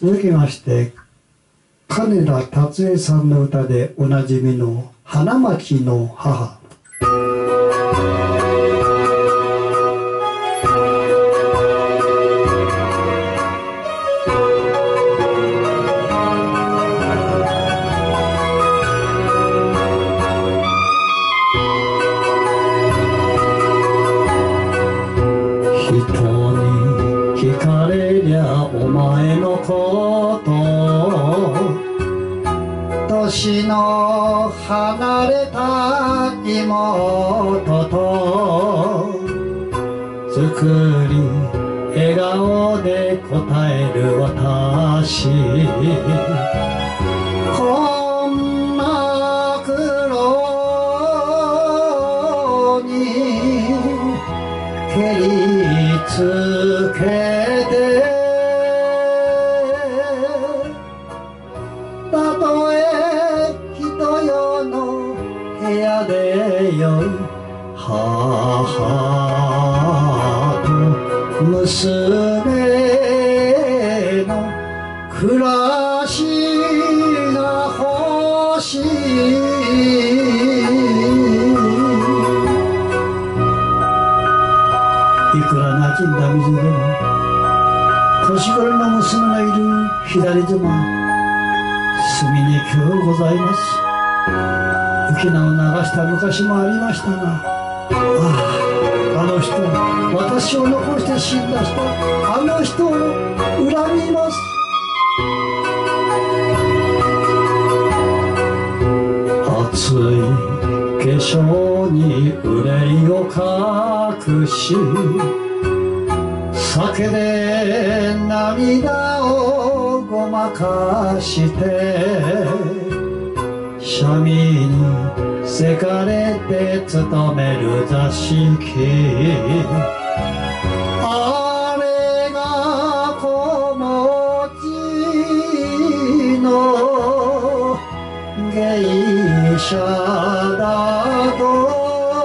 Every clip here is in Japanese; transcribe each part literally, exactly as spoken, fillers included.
続きまして金田達江さんの歌でおなじみの「花街の母」。聞かれりゃお前のこと年の離れた妹と作り笑顔で答える私こんな苦労に蹴りつけたとえ人よの部屋でよい母と娘の暮らしが欲しいいくら馴染んだ水でも年頃の娘のいる左妻隅に今日ございます。浮き名を流した昔もありましたが、ああ、あの人、私を残して死んだ人、あの人を恨みます。熱い化粧に憂いを隠し、酒で涙をごまかしてシャミにせかれて勤める座敷あれが子持ちの芸者だと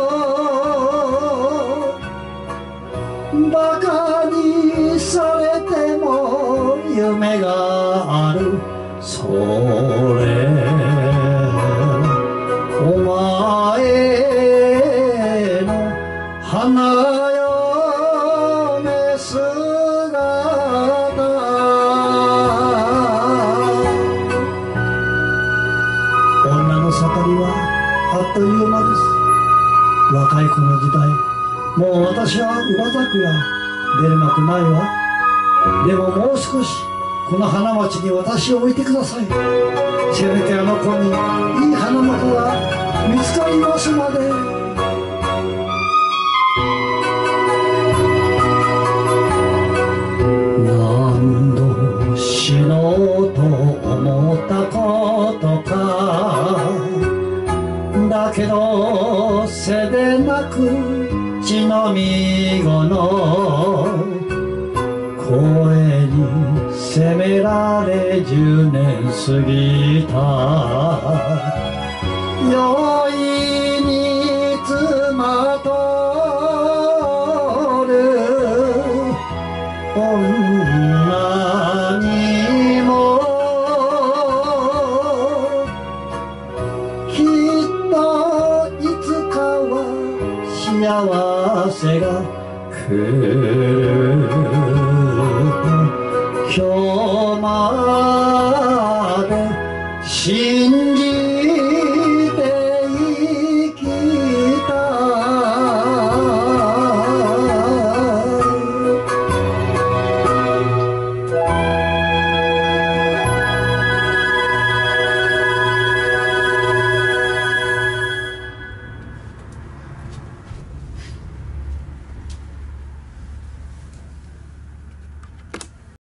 バカにされても夢があるそれお前の花嫁姿女の盛りはあっという間です。若い子の時代もう私は上桜出るまくないわ。でももう少しこの花町に私を置いてください。せめてあの子にいい花の子が見つかりますまで。何度死のうと思ったことかだけど背でなく血のみごの声に責められ十年過ぎた酔いにつまとる女にもきっといつかは幸せが来る今日まで